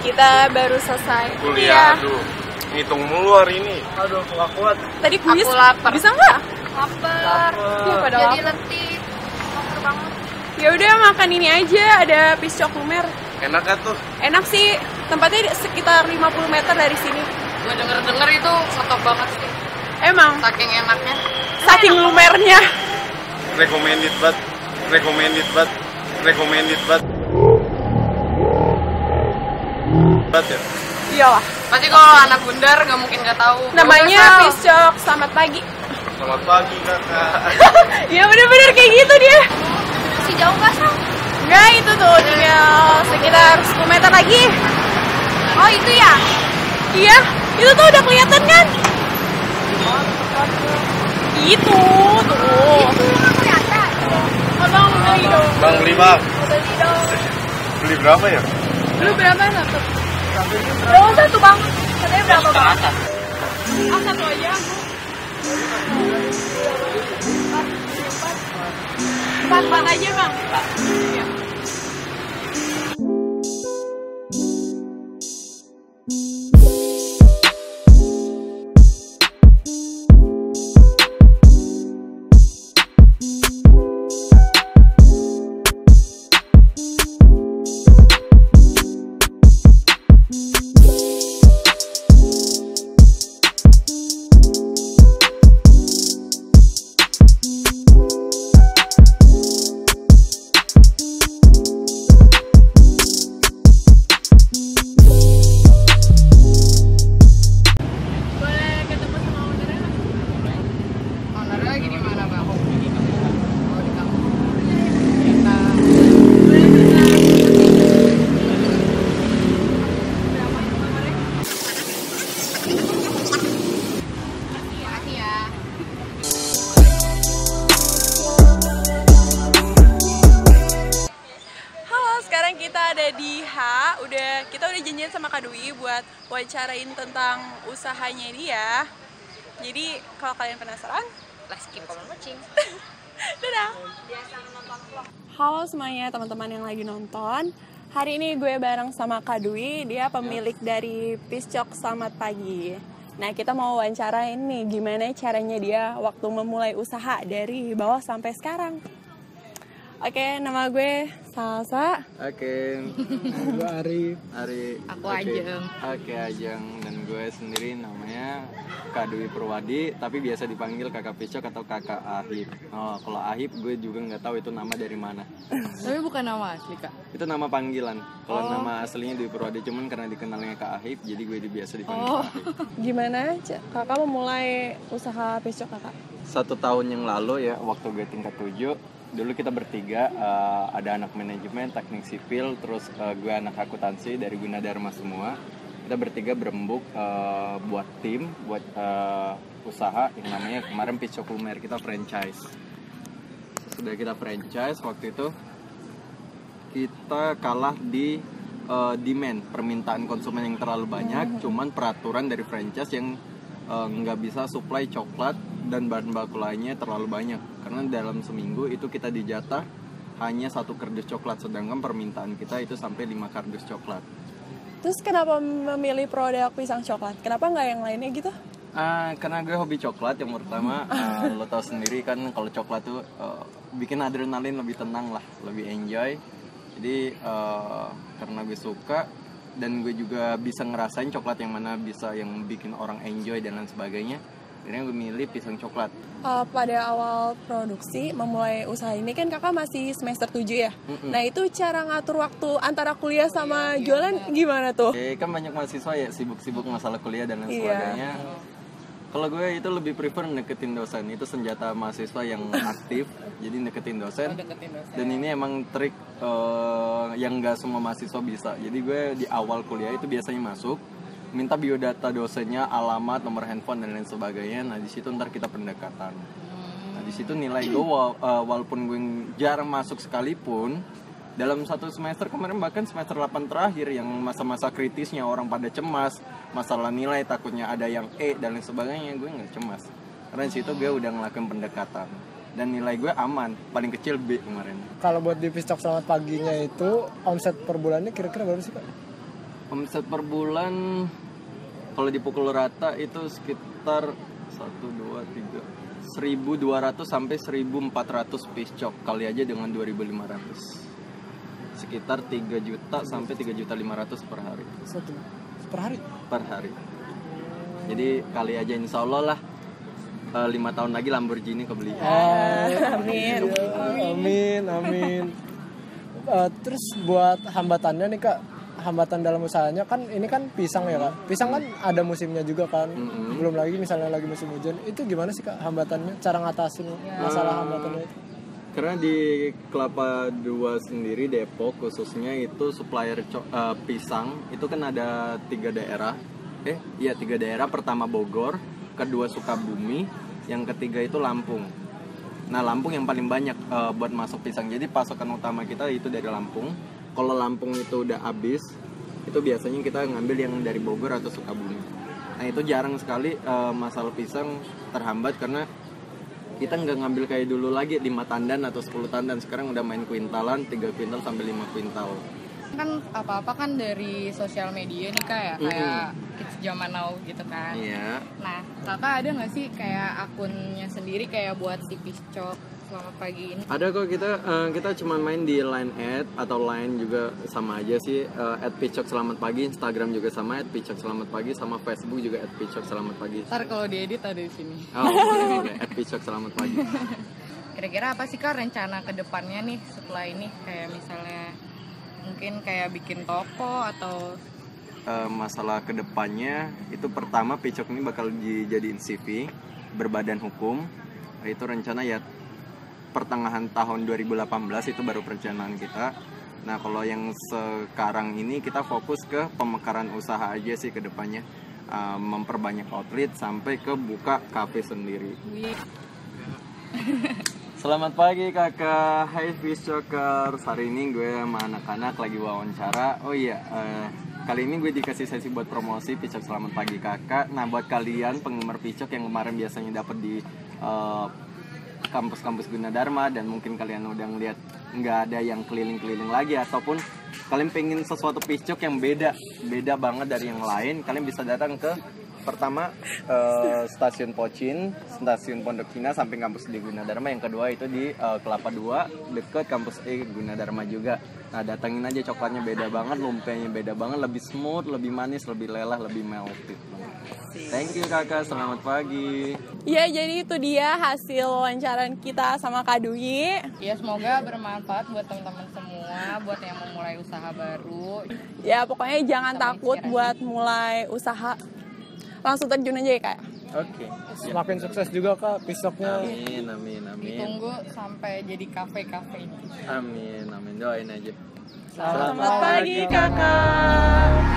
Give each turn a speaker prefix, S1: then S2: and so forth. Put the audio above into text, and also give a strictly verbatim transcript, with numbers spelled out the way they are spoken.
S1: kita baru selesai
S2: kuliah. Aduh, ngitung mulu hari ini.
S3: Aduh, gak kuat.
S1: Tadi kuis,
S4: Aku lapar.
S1: bisa nggak?
S4: Lapar.
S1: Ya, pada
S4: Jadi
S1: lapar.
S4: letih. Lapar banget.
S1: Ya udah makan ini aja, ada piscok lumer.
S2: Enak kan tuh?
S1: Enak sih, tempatnya sekitar lima puluh meter dari sini.
S4: Gue denger-denger itu soto banget sih.
S1: Emang,
S4: Saking enaknya.
S1: saking lumernya.
S2: Recommended banget. Recommended banget. Recommended banget. Banget ya?
S1: Iyalah,
S4: Pasti kalau anak bundar nggak mungkin nggak tahu.
S1: namanya
S4: Nggak tahu.
S1: piscok selamat pagi.
S2: Selamat pagi kakak.
S1: Ya bener-bener kayak gitu dia.
S4: Si jauh nggak sih?
S1: Enggak, itu tuh tinggal sekitar sepuluh meter lagi.
S4: Oh itu ya?
S1: Iya, itu tuh udah kelihatan kan? Itu tuh.
S4: Kelihatan.
S1: Abang beli dong.
S2: Bang beli bang.
S1: Beli dong.
S2: Beli berapa ya?
S1: Lu berapa satu? Oh satu bang. Katanya berapa bang? Ah satu aja. Empat empat aja bang. Iya.
S4: Ownernya lagi di mana bang? Oh di kampung. Makasih ya.
S1: Halo, sekarang kita ada di H. Udah kita udah janjian sama Kak Dwi buat wawancarain tentang usahanya dia. Jadi kalau kalian penasaran,
S4: Let's keep on watching.
S1: dadah. Halo semuanya teman-teman yang lagi nonton. Hari ini gue bareng sama Kak Dwi, dia pemilik dari Piscok Selamat Pagi. Nah, kita mau wawancarain nih gimana caranya dia waktu memulai usaha dari bawah sampai sekarang. Oke, nama gue Salsa.
S2: Oke.
S3: Gue Ari.
S2: Ari.
S4: Aku
S2: Oke.
S4: Ajeng.
S2: Oke Ajeng, dan gue sendiri namanya Kak Dwi Purwadi, tapi biasa dipanggil Kakak Piscok atau Kakak Ahib. Oh, kalau Ahib gue juga nggak tahu itu nama dari mana.
S4: Tapi bukan nama asli kak.
S2: Itu nama panggilan. Kalau
S1: Oh.
S2: nama aslinya Dwi Purwadi, cuman karena dikenalnya Kak Ahib, jadi gue biasa dipanggil
S1: Oh,
S2: Kak Ahib.
S1: gimana C- kakak memulai usaha Piscok kakak?
S2: Satu tahun yang lalu ya, waktu gue tingkat tujuh, dulu kita bertiga, uh, ada anak manajemen, teknik sipil, terus uh, gue anak akuntansi dari Gunadarma semua. Kita bertiga berembuk uh, buat tim, buat uh, usaha yang namanya kemarin Piscok Lumer, kita franchise. Sudah kita franchise, waktu itu kita kalah di uh, demand, permintaan konsumen yang terlalu banyak, cuman peraturan dari franchise yang uh, nggak bisa supply coklat dan bahan baku lainnya terlalu banyak. Karena dalam seminggu itu kita dijatah hanya satu kardus coklat, sedangkan permintaan kita itu sampai lima kardus coklat.
S1: Terus kenapa memilih produk pisang coklat? Kenapa nggak yang lainnya gitu?
S2: Ah, karena gue hobi coklat yang pertama, ah, lo tau sendiri kan kalau coklat tuh uh, bikin adrenalin lebih tenang lah, lebih enjoy. Jadi uh, karena gue suka dan gue juga bisa ngerasain coklat yang mana bisa yang bikin orang enjoy dan lain sebagainya. Akhirnya gue milih pisang coklat.
S1: Uh, pada awal produksi memulai usaha ini kan kakak masih semester tujuh ya.
S2: Mm-mm.
S1: Nah itu cara ngatur waktu antara kuliah sama jualan gimana tuh?
S2: Eh, kan banyak mahasiswa ya sibuk-sibuk masalah kuliah dan lain
S1: Iya.
S2: sebagainya. Kalau gue itu lebih prefer deketin dosen, itu senjata mahasiswa yang aktif, jadi deketin dosen. Dan ini emang trik uh, yang gak semua mahasiswa bisa. Jadi gue di awal kuliah itu biasanya masuk, minta biodata dosennya, alamat, nomor handphone dan lain sebagainya. Nah di situ ntar kita pendekatan. Nah di situ nilai gue wala- uh, walaupun gue jarang masuk sekalipun, dalam satu semester kemarin bahkan semester delapan terakhir yang masa-masa kritisnya orang pada cemas, masalah nilai takutnya ada yang E dan lain sebagainya, gue nggak cemas. Karena di situ gue udah ngelakuin pendekatan dan nilai gue aman, paling kecil B kemarin.
S3: Kalau buat di Piscok Selamat Paginya itu omset per bulannya kira-kira berapa sih Pak?
S2: Omset per bulan kalau dipukul rata itu sekitar satu, dua, tiga seribu dua ratus sampai seribu empat ratus piece cok, kali aja dengan dua ribu lima ratus. Sekitar tiga juta sampai tiga juta lima ratus per hari.
S3: Satu per hari?
S2: Per hari. Jadi kali aja insya Allah lah lima tahun lagi Lamborghini kebeli.
S3: Ah,
S1: Amin.
S3: iya, amin, amin. Uh, terus buat hambatannya nih Kak, hambatan dalam usahanya kan ini kan pisang ya Kak. Pisang kan ada musimnya juga kan.
S2: Mm-hmm.
S3: Belum lagi misalnya lagi musim hujan. Itu gimana sih Kak hambatannya? Cara ngatasin masalah hambatannya itu?
S2: Karena di Kelapa dua sendiri Depok khususnya itu supplier co- uh, pisang itu kan ada tiga daerah. Eh, iya tiga daerah. Pertama Bogor, kedua Sukabumi, yang ketiga itu Lampung. Nah Lampung yang paling banyak uh, buat masuk pisang. Jadi pasokan utama kita itu dari Lampung. Kalau Lampung itu udah habis, itu biasanya kita ngambil yang dari Bogor atau Sukabumi. Nah itu jarang sekali uh, masalah pisang terhambat karena kita nggak ngambil kayak dulu lagi lima tandan atau sepuluh tandan. Sekarang udah main kuintalan, tiga kuintal sampai lima kuintal.
S4: Kan apa-apa kan dari sosial media nih Kak ya, kayak kids zaman now gitu kan.
S2: Iya.
S4: Nah, Kakak ada nggak sih kayak akunnya sendiri kayak buat si Piscok Selamat Pagi ini?
S2: Ada kok, kita uh, kita cuma main di Line Ad atau Line juga sama aja sih, uh, at Picok Selamat Pagi, Instagram juga sama at Picok Selamat Pagi, sama Facebook juga at Picok Selamat Pagi.
S4: Ntar kalau diedit ada di sini.
S2: Oh, oke, at Picok Selamat Pagi.
S4: Kira-kira apa sih Kak rencana ke depannya nih setelah ini? Kayak misalnya mungkin kayak bikin toko atau
S2: Uh, masalah kedepannya itu pertama Picok ini bakal dijadiin C V berbadan hukum. Itu rencana ya pertengahan tahun dua ribu delapan belas itu baru perencanaan kita. Nah kalau yang sekarang ini kita fokus ke pemekaran usaha aja sih kedepannya, uh, memperbanyak outlet sampai ke buka kafe sendiri. Selamat pagi kakak, hai Fishchokers. Hari ini gue sama anak-anak lagi wawancara. Oh iya, uh, kali ini gue dikasih sesi buat promosi Picok Selamat Pagi kakak. Nah buat kalian penggemar Picok yang kemarin biasanya dapat di uh, kampus-kampus Gunadarma dan mungkin kalian udah ngeliat nggak ada yang keliling-keliling lagi, ataupun kalian pengen sesuatu Picok yang beda, beda banget dari yang lain, kalian bisa datang ke pertama uh, stasiun Pocin, stasiun Pondok Cina samping kampus di Gunadarma. Yang kedua itu di uh, Kelapa dua deket kampus E Gunadarma juga. Nah datangin aja, coklatnya beda banget, lumpianya beda banget, lebih smooth, lebih manis, lebih lelah, lebih melted. Thank you kakak, selamat pagi.
S1: Ya jadi itu dia hasil wawancaran kita sama Kak Dwi.
S4: ya semoga bermanfaat buat teman-teman semua, buat yang mau mulai usaha baru.
S1: Ya pokoknya jangan
S4: Sama
S1: takut
S4: inspirasi.
S1: buat mulai usaha, langsung terjun aja ya Kak.
S2: Oke.
S3: Semakin sukses juga Kak Pisoknya.
S2: Amin, amin, amin.
S4: Ditunggu sampai jadi kafe-kafe ini.
S2: Amin, amin. Doain aja.
S1: Selamat pagi kakak.